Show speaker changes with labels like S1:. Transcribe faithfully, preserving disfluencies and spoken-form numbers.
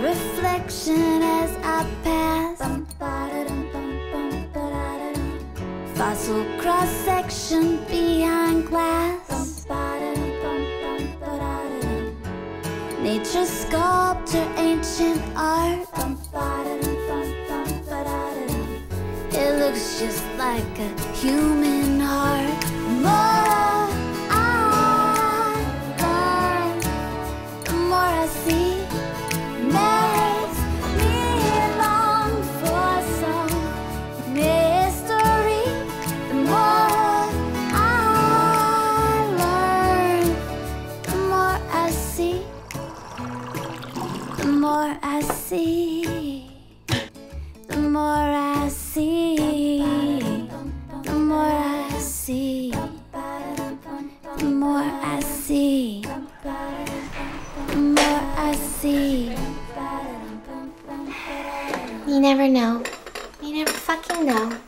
S1: reflection as I pass. Fossil cross-section behind glass. Nature sculpture, ancient art. It looks just like a human heart. The more I learn, the more I see. Makes me long for some mystery. The more I learn, the more I see. The more I see. The more I see. The more I see. The more I see. The more I see.
S2: You never know. You never fucking know.